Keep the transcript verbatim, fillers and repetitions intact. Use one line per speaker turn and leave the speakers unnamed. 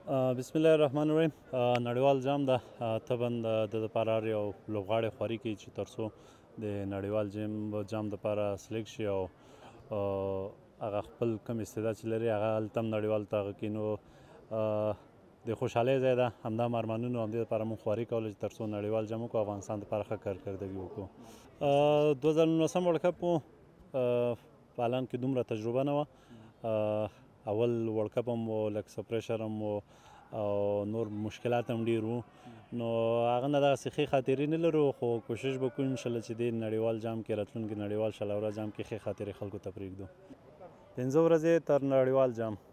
بسم الله الرحمن الرحیم. نړیوال جام ده طبعا د دپاره هر یو لوبغاړی خواري کوي چې تر څو د نړیوال جام دپاره سلیکټ شي او هغه خپل کوم استعداد چې لري هغه هلته هم نړیوال ته هغه کړي. نو د خوشحالۍ ځای ده، همدا هم ارمانونه همدې دپاره موږ خواري کوله چې تر څو نړیوال جام وکړو، افغانستان دپاره ښه کارکردګي وکړو. دوه زره نولسم ورلډ کپ و، په الان کې دومره تجربه نه وه. اول ورلډ کپ هم و، لږ څه پریشر هم و او نور مشکلات هم ډېر وو. نو هغه نه دغسې ښې خاطرې نه لرو، خو کوشش به کوو انشاءالله چې دې نړیوال جام کې راتلونکي نړیوال شل اوره جام کې ښې خاطرې خلکو ته پرېږدو. پنځه ورځې تر نړیوال جام